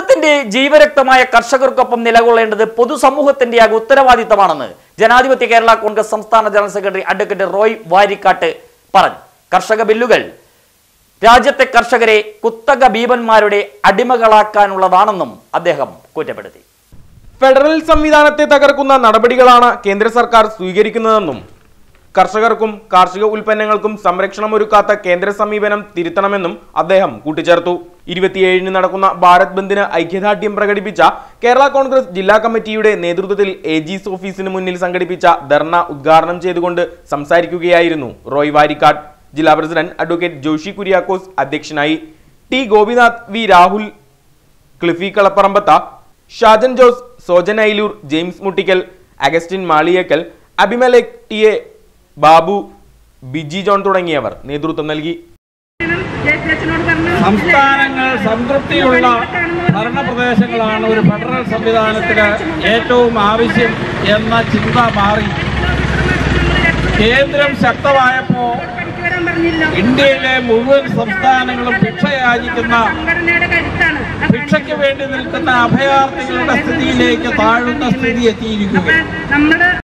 കേരളത്തിന്റെ ജീവരക്തമായ കർഷകർക്കൊപ്പം നിലകൊള്ളേണ്ടത് പൊതുസമൂഹത്തിന്റെ ഉത്തരവാദിത്തമാണെന്ന് ജനാധിപത്യ കേരള കോൺഗ്രസ് സംസ്ഥാന general secretary advocate Roy Varikkattu പറഞ്ഞു. കർഷക ബില്ലുകൾ രാജ്യത്തെ കർഷകരെ കുത്തക ഭീമന്മാരുടെ അടിമകളാക്കാനുള്ളതാണെന്നും അദ്ദേഹം കുറ്റപ്പെടുത്തി. ഫെഡറൽ സംവിധാനത്തെ തകർക്കുന്ന നടപടികളാണ് കേന്ദ്ര സർക്കാർ സ്വീകരിക്കുന്നതെന്നും കർഷകർക്കും കാർഷിക ഉൽപ്പന്നങ്ങൾക്കും സംരക്ഷണമൊരുക്കാത്ത കേന്ദ്ര സമീപനം തിരുത്തണമെന്നും അദ്ദേഹം കൂട്ടിച്ചേർത്തു. 27-ന് നടക്കുന്ന ഭാരത് ബന്ദിന് ഐക്യദാർഢ്യം പ്രകടിപ്പിച്ച കേരള കോൺഗ്രസ് ജില്ലാ കമ്മിറ്റിയുടെ നേതൃത്വത്തിൽ AG's ഓഫീസിന് മുന്നിൽ സംഘടിപ്പിച്ച ധർണ ഉദ്ഘാടനം ചെയ്തുകൊണ്ട് സംസാരിക്കുകയായിരുന്നു റോയ് വാരിക്കാട്ട്. ജില്ലാ പ്രസിഡന്റ് അഡ്വക്കേറ്റ് ജോഷി കുര്യാക്കോസ് അധ്യക്ഷനായി. T Gopinath, V Rahul, Cliffy Kalaparambath, Shajan Jose, Sojan Ailur, James Muttikkal, Augustine Maliyekkal, Abhimalekh TA, Babu, Biji John തുടങ്ങിയവർ നേതൃത്വം നൽകി. സംസ്ഥാനങ്ങൾ സംതൃപ്തിയുള്ള ഭരണപ്രദേശങ്ങളാണ് ഒരു ഫെഡറൽ സംവിധാനത്തിന് ഏറ്റവും ആവശ്യം എന്ന ചിന്ത മാറി. കേന്ദ്രം ശക്തമായപ്പോൾ ഇന്ത്യയിലെ മുഴുവൻ സംസ്ഥാനങ്ങളും ഭിക്ഷയാചിക്കുന്ന, ഭിക്ഷയ്ക്ക് വേണ്ടി നിൽക്കുന്ന അഭയാർത്ഥികളുടെ സ്ഥിതിയിലേക്ക് താഴുന്ന സ്ഥിതി എത്തിയിരിക്കുകയാണ്.